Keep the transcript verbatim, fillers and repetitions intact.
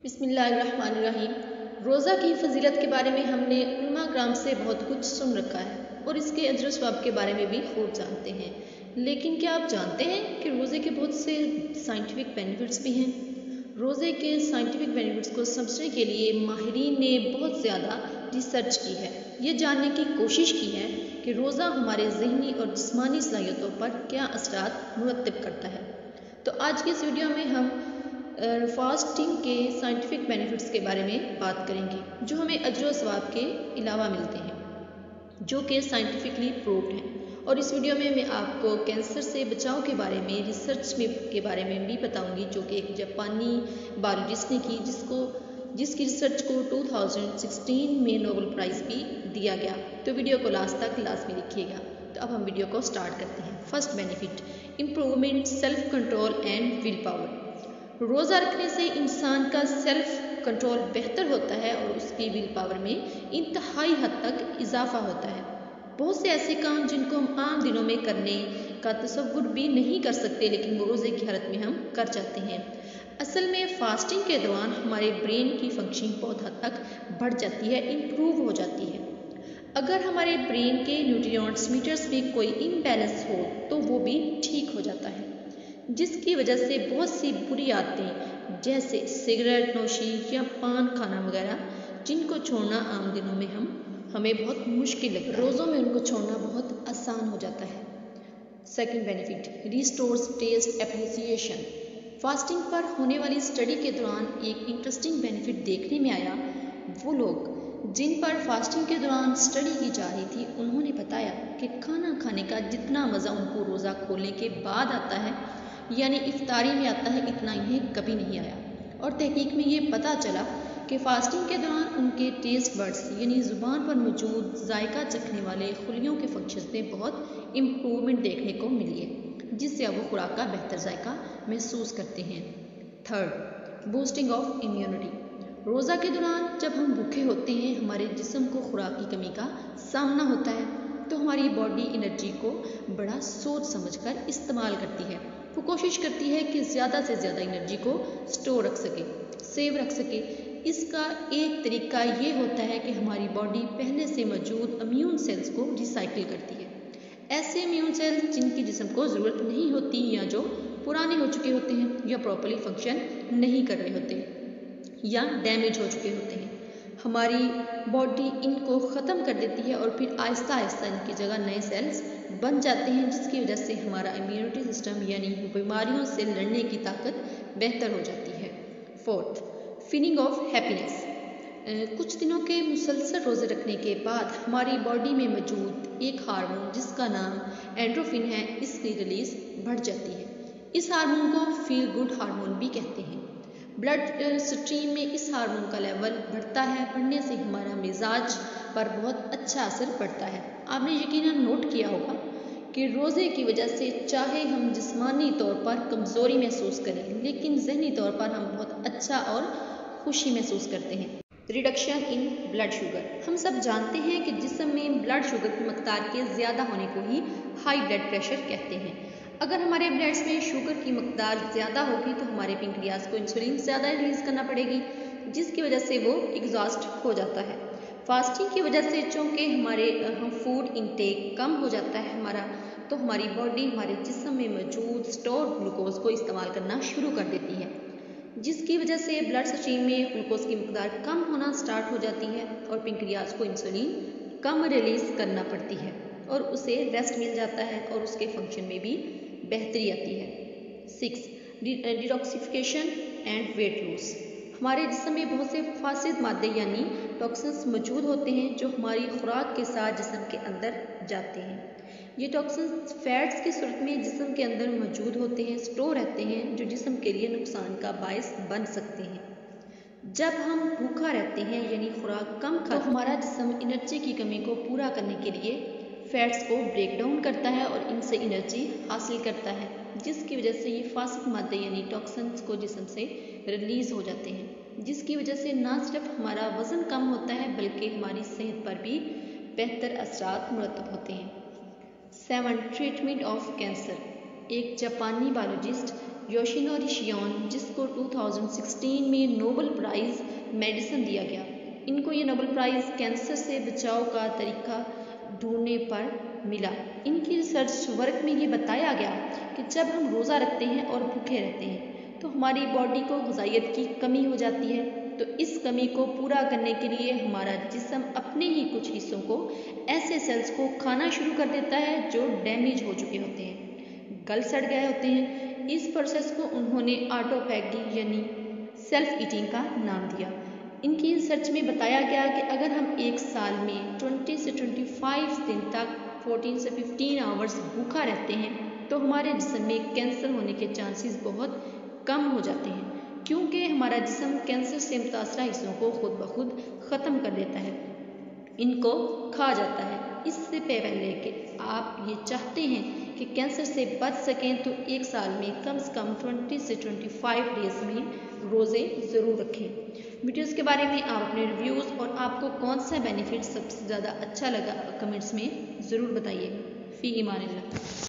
बिस्मिल्लाहिर्रहमानिर्रहीम। रोज़ा की फ़जीलत के बारे में हमने उलमा कराम से बहुत कुछ सुन रखा है और इसके अजर सवाब के बारे में भी खूब जानते हैं, लेकिन क्या आप जानते हैं कि रोज़े के बहुत से साइंटिफिक बेनिफिट्स भी हैं। रोज़े के साइंटिफिक बेनिफिट्स को समझने के लिए माहिरीन ने बहुत ज़्यादा रिसर्च की है। ये जानने की कोशिश की है कि रोज़ा हमारे ज़हनी और जिस्मानी सलाहियतों पर क्या असरात मुरतब करता है। तो आज की इस वीडियो में हम फास्टिंग के साइंटिफिक बेनिफिट्स के बारे में बात करेंगे, जो हमें अजर व सवाब के अलावा मिलते हैं, जो कि साइंटिफिकली प्रूव्ड हैं। और इस वीडियो में मैं आपको कैंसर से बचाव के बारे में रिसर्च में के बारे में भी बताऊंगी, जो कि एक जापानी बायोलॉजिस्ट ने की, जिसको जिसकी रिसर्च को दो हज़ार सोलह में नोबेल प्राइज़ भी दिया गया। तो वीडियो को लास्ट तक लाजमी देखिएगा। तो अब हम वीडियो को स्टार्ट करते हैं। First benefit, improvement self control and will power. रोज़ा रखने से इंसान का सेल्फ कंट्रोल बेहतर होता है और उसकी विल पावर में इंतहाई हद तक इजाफा होता है। बहुत से ऐसे काम जिनको हम आम दिनों में करने का तसव्वुर भी नहीं कर सकते, लेकिन वो रोज़े की हालत में हम कर जाते हैं। असल में फास्टिंग के दौरान हमारे ब्रेन की फंक्शनिंग बहुत हद तक बढ़ जाती है, इम्प्रूव हो जाती है। अगर हमारे ब्रेन के न्यूरोट्रांसमीटर्स में कोई इम्बैलेंस हो तो वो भी ठीक हो जाता है, जिसकी वजह से बहुत सी बुरी आदतें जैसे सिगरेट नोशी या पान खाना वगैरह, जिनको छोड़ना आम दिनों में हम हमें बहुत मुश्किल लगता है, रोज़ों में उनको छोड़ना बहुत आसान हो जाता है। Second benefit, restores taste appreciation. Fasting पर होने वाली स्टडी के दौरान एक इंटरेस्टिंग बेनिफिट देखने में आया। वो लोग जिन पर फास्टिंग के दौरान स्टडी की जा रही थी, उन्होंने बताया कि खाना खाने का जितना मज़ा उनको रोज़ा खोलने के बाद आता है, यानी इफ्तारी में आता है, इतना इन्हें कभी नहीं आया। और तहकीक में ये पता चला कि फास्टिंग के दौरान उनके टेस्ट बड्स यानी ज़ुबान पर मौजूद जायका चखने वाले खुलियों के फंक्शंस में बहुत इम्प्रूवमेंट देखने को मिली है, जिससे अब वो खुराक का बेहतर जायका महसूस करते हैं। Third, boosting of immunity. रोज़ा के दौरान जब हम भूखे होते हैं, हमारे जिस्म को खुराक की कमी का सामना होता है, तो हमारी बॉडी एनर्जी को बड़ा सोच समझकर इस्तेमाल करती है। वो कोशिश करती है कि ज़्यादा से ज़्यादा एनर्जी को स्टोर रख सके, सेव रख सके। इसका एक तरीका ये होता है कि हमारी बॉडी पहले से मौजूद इम्यून सेल्स को रिसाइकिल करती है। ऐसे इम्यून सेल्स जिनकी जिस्म को ज़रूरत नहीं होती, या जो पुराने हो चुके होते हैं, या प्रॉपर्ली फंक्शन नहीं कर रहे होते, या डैमेज हो चुके होते हैं, हमारी बॉडी इनको ख़त्म कर देती है और फिर आहिस्ता आहिस्ता इनकी जगह नए सेल्स बन जाते हैं, जिसकी वजह से हमारा इम्यूनिटी सिस्टम यानी बीमारियों से लड़ने की ताकत बेहतर हो जाती है। Fourth, feeling of happiness. कुछ दिनों के मुसलसल रोज़े रखने के बाद हमारी बॉडी में मौजूद एक हार्मोन जिसका नाम एंड्रोफिन है, इसकी रिलीज बढ़ जाती है। इस हार्मोन को फील गुड हार्मोन भी कहते हैं। ब्लड स्ट्रीम में इस हार्मोन का लेवल बढ़ता है। बढ़ने से हमारा मिजाज पर बहुत अच्छा असर पड़ता है। आपने यकीनन नोट किया होगा कि रोज़े की वजह से चाहे हम जिस्मानी तौर पर कमज़ोरी महसूस करें, लेकिन जहनी तौर पर हम बहुत अच्छा और खुशी महसूस करते हैं। Reduction in blood sugar. हम सब जानते हैं कि जिस्म में ब्लड शुगर की मकदार के ज़्यादा होने को ही हाई ब्लड प्रेशर कहते हैं। अगर हमारे ब्लड्स में शुगर की मकदार ज़्यादा होगी तो हमारे पेंक्रियाज को इंसुलिन ज़्यादा रिलीज़ करना पड़ेगी, जिसकी वजह से वो एग्जॉस्ट हो जाता है। फास्टिंग की वजह से चूँकि हमारे हम फूड इनटेक कम हो जाता है हमारा, तो हमारी बॉडी हमारे जिस्म में मौजूद स्टोर ग्लूकोज को इस्तेमाल करना शुरू कर देती है, जिसकी वजह से ब्लड स्ट्रीम में ग्लूकोज की मकदार कम होना स्टार्ट हो जाती है और पेंक्रियाज को इंसुलिन कम रिलीज़ करना पड़ती है और उसे रेस्ट मिल जाता है और उसके फंक्शन में भी बेहतरी आती है। Six, detoxification and weight lose. हमारे जिस्म में बहुत से फासिद मादे यानी टॉक्सिन्स मौजूद होते हैं, जो हमारी खुराक के साथ जिस्म के अंदर जाते हैं। ये टॉक्सिन्स फैट्स की सूरत में जिस्म के अंदर मौजूद होते हैं, स्टोर रहते हैं, जो जिस्म के लिए नुकसान का बायस बन सकते हैं। जब हम भूखा रहते हैं यानी खुराक कम खाते, तो हमारा जिस्म एनर्जी की कमी को पूरा करने के लिए फैट्स को ब्रेक डाउन करता है और इनसे एनर्जी हासिल करता है, जिसकी वजह से ये फासिद मादे यानी टॉक्सिन्स को जिस्म से रिलीज़ हो जाते हैं, जिसकी वजह से ना सिर्फ हमारा वज़न कम होता है बल्कि हमारी सेहत पर भी बेहतर असरात मुरतब होते हैं। Seven, treatment of cancer. एक जापानी बायोलॉजिस्ट योशिनोरी शियोन, जिसको दो हज़ार सोलह में नोबेल प्राइज़ मेडिसिन दिया गया। इनको ये नोबेल प्राइज़ कैंसर से बचाव का तरीका ढूंढने पर मिला। इनकी रिसर्च वर्क में ये बताया गया कि जब हम रोज़ा रखते हैं और भूखे रहते हैं तो हमारी बॉडी को ग़िज़ाइयत की कमी हो जाती है। तो इस कमी को पूरा करने के लिए हमारा जिस्म अपने ही कुछ हिस्सों को, ऐसे सेल्स को खाना शुरू कर देता है जो डैमेज हो चुके होते हैं, गल सड़ गए होते हैं। इस प्रोसेस को उन्होंने ऑटोफैगी यानी सेल्फ ईटिंग का नाम दिया। इनकी रिसर्च में बताया गया कि अगर हम एक साल में बीस से पच्चीस दिन तक चौदह से पंद्रह आवर्स भूखा रहते हैं तो हमारे जिस्म में कैंसर होने के चांसेस बहुत कम हो जाते हैं, क्योंकि हमारा जिस्म कैंसर से मुतासरा हिस्सों को खुद ब खुद ख़त्म कर देता है, इनको खा जाता है। इससे पहले कि आप ये चाहते हैं कि कैंसर से बच सकें तो एक साल में कम से कम बीस से पच्चीस डेज़ में रोज़े ज़रूर रखें। वीडियोस के बारे में आप अपने रिव्यूज़ और आपको कौन सा बेनिफिट सबसे ज़्यादा अच्छा लगा कमेंट्स में ज़रूर बताइएगा। फ़ी ईमानिल्लाह।